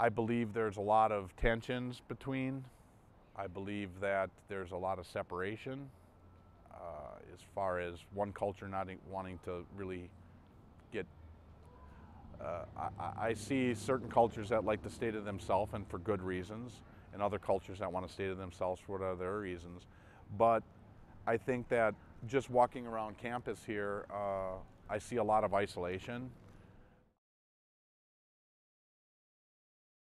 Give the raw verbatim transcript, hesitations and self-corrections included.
I believe there's a lot of tensions between. I believe that there's a lot of separation uh, as far as one culture not wanting to really get. Uh, I, I see certain cultures that like to stay to themselves and for good reasons, and other cultures that want to stay to themselves for other reasons. But I think that just walking around campus here, uh, I see a lot of isolation.